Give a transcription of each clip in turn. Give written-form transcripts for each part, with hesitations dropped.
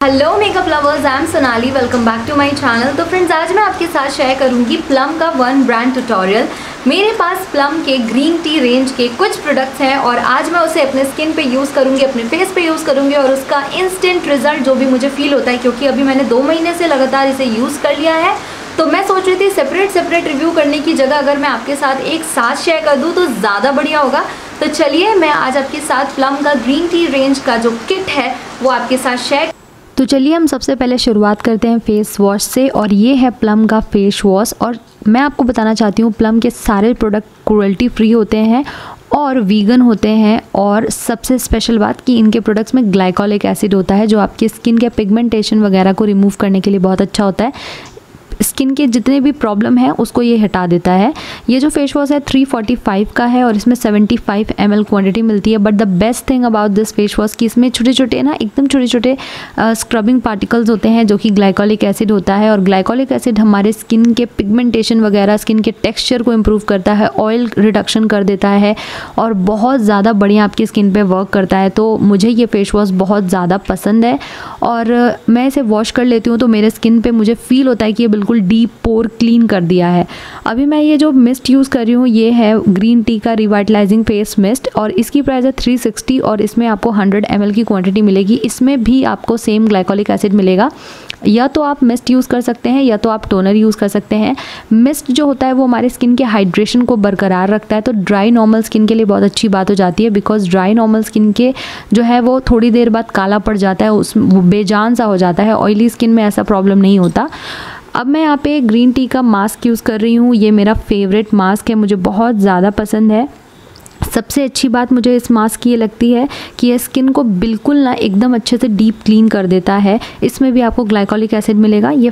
Hello makeup lovers, I am Sonali. Welcome back to my channel. तो friends, आज मैं आपके साथ शेयर करूंगी प्लम का वन ब्रांड ट्यूटोरियल। मेरे पास प्लम के ग्रीन टी रेंज के कुछ प्रोडक्ट्स हैं और आज मैं उसे अपने स्किन पे यूज़ करूंगी, अपने फेस पे यूज़ करूंगी और उसका इंस्टेंट रिजल्ट जो भी मुझे फील होता है, क्योंकि अभी मैंने 2 महीने से लगातार इसे यूज़ कर लिया है, तो मैं सोच रही थी सेपरेट रिव्यू करने की जगह अगर मैं आपके साथ एक साथ शेयर कर दूँ तो ज़्यादा बढ़िया होगा। तो चलिए मैं आज आपके साथ प्लम का ग्रीन टी रेंज का जो किट है वो आपके साथ शेयर। तो चलिए हम सबसे पहले शुरुआत करते हैं फेस वॉश से, और ये है प्लम का फेस वॉश। और मैं आपको बताना चाहती हूँ प्लम के सारे प्रोडक्ट क्रुएल्टी फ्री होते हैं और वीगन होते हैं, और सबसे स्पेशल बात कि इनके प्रोडक्ट्स में ग्लाइकोलिक एसिड होता है जो आपकी स्किन के पिगमेंटेशन वगैरह को रिमूव करने के लिए बहुत अच्छा होता है। स्किन के जितने भी प्रॉब्लम है उसको ये हटा देता है। ये जो फेस वॉश है 345 का है और इसमें 75 ml क्वांटिटी मिलती है। But the best thing about this face wash कि इसमें छोटे छोटे एकदम छोटे छोटे स्क्रबिंग पार्टिकल्स होते हैं जो कि ग्लाइकोलिक एसिड होता है, और ग्लाइकोलिक एसिड हमारे स्किन के पिगमेंटेशन वगैरह, स्किन के टेक्स्चर को इम्प्रूव करता है, ऑयल रिडक्शन कर देता है और बहुत ज़्यादा बढ़िया आपकी स्किन पर वर्क करता है। तो मुझे ये फेस वॉश बहुत ज़्यादा पसंद है और मैं इसे वॉश कर लेती हूँ तो मेरे स्किन पर मुझे फील होता है कि ये बिल्कुल डीप पोर क्लीन कर दिया है। अभी मैं ये जो मिस्ट यूज़ कर रही हूँ ये है ग्रीन टी का रिवाइटलाइजिंग फेस मिस्ट, और इसकी प्राइस है 360 और इसमें आपको 100 ml की क्वांटिटी मिलेगी। इसमें भी आपको सेम ग्लाइकोलिक एसिड मिलेगा। या तो आप मिस्ट यूज़ कर सकते हैं या तो आप टोनर यूज़ कर सकते हैं। मिस्ट जो होता है वो हमारे स्किन के हाइड्रेशन को बरकरार रखता है, तो ड्राई नॉर्मल स्किन के लिए बहुत अच्छी बात हो जाती है, बिकॉज ड्राई नॉर्मल स्किन के जो है वो थोड़ी देर बाद काला पड़ जाता है, उस बेजान सा हो जाता है। ऑयली स्किन में ऐसा प्रॉब्लम नहीं होता। अब मैं यहाँ पे ग्रीन टी का मास्क यूज़ कर रही हूँ। ये मेरा फेवरेट मास्क है, मुझे बहुत ज़्यादा पसंद है। सबसे अच्छी बात मुझे इस मास्क की ये लगती है कि ये स्किन को बिल्कुल एकदम अच्छे से डीप क्लीन कर देता है। इसमें भी आपको ग्लाइकोलिक एसिड मिलेगा। ये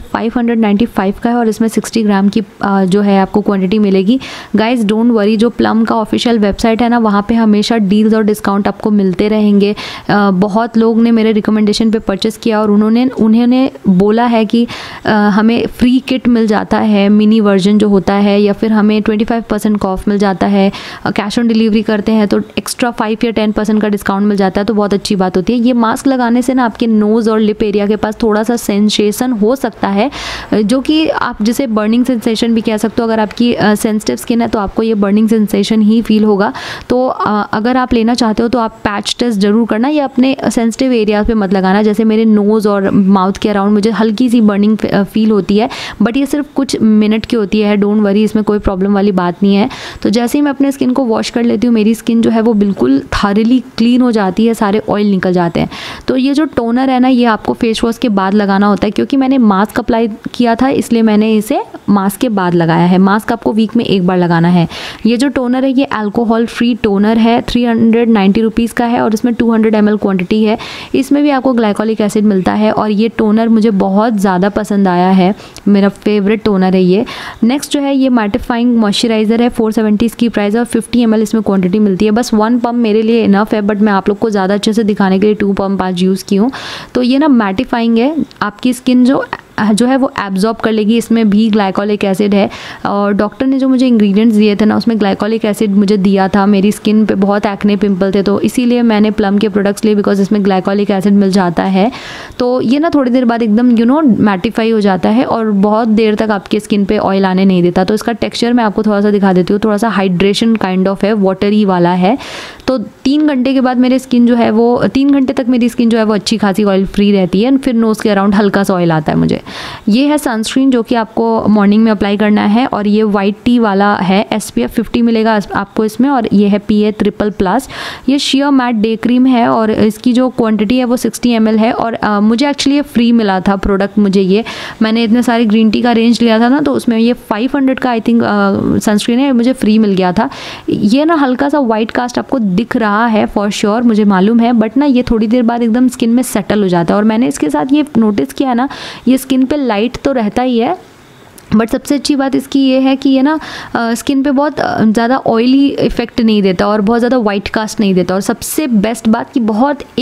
595 का है और इसमें 60 ग्राम की जो है आपको क्वांटिटी मिलेगी। गाइस डोंट वरी, जो प्लम का ऑफिशियल वेबसाइट है ना, वहाँ पे हमेशा डील्स और डिस्काउंट आपको मिलते रहेंगे। बहुत लोग ने मेरे रिकमेंडेशन पे परचेस किया और उन्होंने बोला है कि हमें फ्री किट मिल जाता है, मिनी वर्जन जो होता है, या फिर हमें 25% ऑफ मिल जाता है। कैश ऑन डिलीवरी करते हैं तो एक्स्ट्रा 5 या 10% का डिस्काउंट मिल जाता है, तो बहुत अच्छी बात होती है। ये मास्क लगाने से ना आपके नोज़ और लिप एरिया के पास थोड़ा सा सेंसेशन हो सकता है, जो कि आप जिसे बर्निंग सेंसेशन भी कह सकते हो। अगर आपकी सेंसिटिव स्किन है तो आपको ये बर्निंग सेंसेशन ही फील होगा। तो अगर आप लेना चाहते हो तो आप पैच टेस्ट ज़रूर करना, या अपने सेंसिटिव एरियाज पे मत लगाना। जैसे मेरे नोज़ और माउथ के अराउंड मुझे हल्की सी बर्निंग फील होती है, बट ये सिर्फ कुछ मिनट की होती है। डोंट वरी, इसमें कोई प्रॉब्लम वाली बात नहीं है। तो जैसे ही मैं अपने स्किन को वॉश कर लेती हूँ, मेरी स्किन जो है वो बिल्कुल थारली क्लीन हो जाती है, सारे ऑयल निकल जाते हैं। तो ये जो टोनर है ना, ये आपको फेस वॉश के बाद लगाना होता है। क्योंकि मैंने मास्क अप्लाई किया था इसलिए मैंने इसे मास्क के बाद लगाया है। मास्क आपको वीक में एक बार लगाना है। ये जो टोनर है ये अल्कोहल फ्री टोनर है, 390 रुपीज़ का है और इसमें 200 ml क्वान्टिटी है। इसमें भी आपको ग्लाइकोलिक एसिड मिलता है और ये टोनर मुझे बहुत ज़्यादा पसंद आया है, मेरा फेवरेट टोनर है ये। नेक्स्ट जो है ये मैटिफाइंग मॉइस्चराइज़र है, 470 इसकी प्राइस है और 50 ml इसमें क्वांटिटी मिलती है। बस 1 पम्प मेरे लिए इनफ है, बट मैं आप लोग को ज़्यादा अच्छे से दिखाने के लिए 2 पम्प आज यूज़ की हूँ। तो ये ना मैटिफाइंग है, आपकी स्किन जो है वो एब्जॉर्ब कर लेगी। इसमें भी ग्लाइकोलिक एसिड है और डॉक्टर ने जो मुझे इंग्रेडिएंट्स दिए थे ना, उसमें ग्लाइकोलिक एसिड मुझे दिया था। मेरी स्किन पे बहुत एक्ने पिंपल थे, तो इसीलिए मैंने प्लम के प्रोडक्ट्स लिए, बिकॉज इसमें ग्लाइकोलिक एसिड मिल जाता है। तो ये ना थोड़ी देर बाद एकदम मैटिफाई हो जाता है और बहुत देर तक आपके स्किन पे ऑयल आने नहीं देता। तो इसका टेक्स्चर मैं आपको थोड़ा सा दिखा देती हूँ, थोड़ा सा हाइड्रेशन काइंड ऑफ है, वाटरी वाला है। तो 3 घंटे के बाद मेरी स्किन जो है वो 3 घंटे तक मेरी स्किन जो है वो अच्छी खासी ऑयल फ्री रहती है। फिर नोज़ के अराउंड हल्का सा ऑयल आता है मुझे। ये है सनस्क्रीन जो कि आपको मॉर्निंग में अप्लाई करना है, और ये वाइट टी वाला है, SPF 50 मिलेगा आपको इसमें, और ये है PA++। ये शियर मैट डे क्रीम है और इसकी जो क्वांटिटी है वो 60 ml है। और मुझे एक्चुअली ये फ्री मिला था प्रोडक्ट। मुझे ये मैंने इतने सारे ग्रीन टी का रेंज लिया था ना, तो उसमें ये 500 का आई थिंक सनस्क्रीन है, मुझे फ्री मिल गया था। ये ना हल्का सा वाइट कास्ट आपको दिख रहा है फॉर श्योर, मुझे मालूम है, बट ना ये थोड़ी देर बाद एकदम स्किन में सेटल हो जाता है। और मैंने इसके साथ ये नोटिस किया ना, ये स्किन पे लाइट तो रहता ही है, बट सबसे अच्छी बात इसकी ये है कि ये ना स्किन पे बहुत ज़्यादा ऑयली इफेक्ट नहीं देता और बहुत ज़्यादा वाइट कास्ट नहीं देता। और सबसे बेस्ट बात कि बहुत एक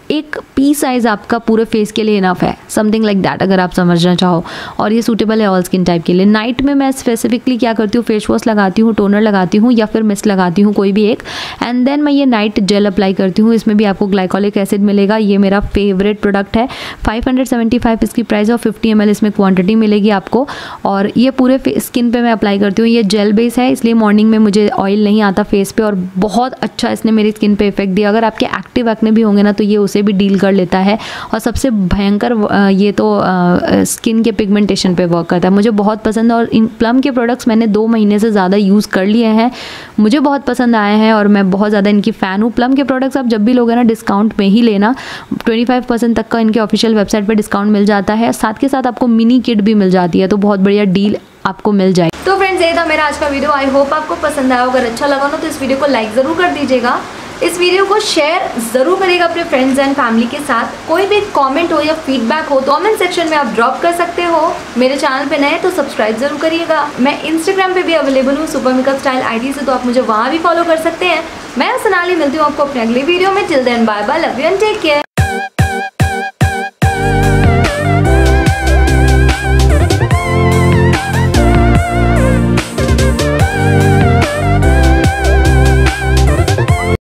एक पी साइज़ आपका पूरे फेस के लिए इनफ है, समथिंग लाइक दैट अगर आप समझना चाहो। और ये सूटेबल है ऑल स्किन टाइप के लिए। नाइट में मैं स्पेसिफिकली क्या करती हूँ, फेस वॉश लगाती हूँ, टोनर लगाती हूँ या फिर मिस्ट लगाती हूँ कोई भी एक, एंड देन मैं ये नाइट जेल अप्लाई करती हूँ। इसमें भी आपको ग्लाइकोलिक एसिड मिलेगा। ये मेरा फेवरेट प्रोडक्ट है। 575 इसकी प्राइस और 50 ml इसमें क्वांटिटी मिलेगी आपको। और ये पूरे स्किन पे मैं अप्लाई करती हूँ। ये जेल बेस है इसलिए मॉर्निंग में मुझे ऑयल नहीं आता फेस पे, और बहुत अच्छा इसने मेरी स्किन पे इफेक्ट दिया। अगर आपके एक्टिव एक्ने भी होंगे ना तो ये उसे भी डील कर लेता है। और सबसे भयंकर ये तो स्किन के पिगमेंटेशन पे वर्क करता है। मुझे बहुत पसंद है और इन प्लम के प्रोडक्ट्स मैंने 2 महीने से ज़्यादा यूज़ कर लिए हैं, मुझे बहुत पसंद आए हैं और मैं बहुत ज़्यादा इनकी फ़ैन हूँ। प्लम के प्रोडक्ट्स आप जब भी लोगे ना डिस्काउंट में ही लेना, 25% तक का इनके ऑफिशियल वेबसाइट पर डिस्काउंट मिल जाता है। साथ के साथ आपको मिनी किट भी मिल जाती है, तो बहुत बढ़िया डील आपको मिल जाए। तो फ्रेंड्स ये था मेरा आज का वीडियो। आई होप आपको पसंद आया। अगर अच्छा लगा ना तो इस वीडियो को लाइक ज़रूर कर दीजिएगा। इस वीडियो को शेयर ज़रूर करिएगा अपने फ्रेंड्स एंड फैमिली के साथ। कोई भी कमेंट हो या फीडबैक हो तो कमेंट सेक्शन में आप ड्रॉप कर सकते हो। मेरे चैनल पे नए तो सब्सक्राइब जरूर करिएगा। मैं इंस्टाग्राम पे भी अवेलेबल हूँ सुपर मेकअप स्टाइल आईडी से, तो आप मुझे वहाँ भी फॉलो कर सकते हैं। मैं सोनाली, मिलती हूँ आपको अपने अगले वीडियो में। Till then bye bye, love you and take care.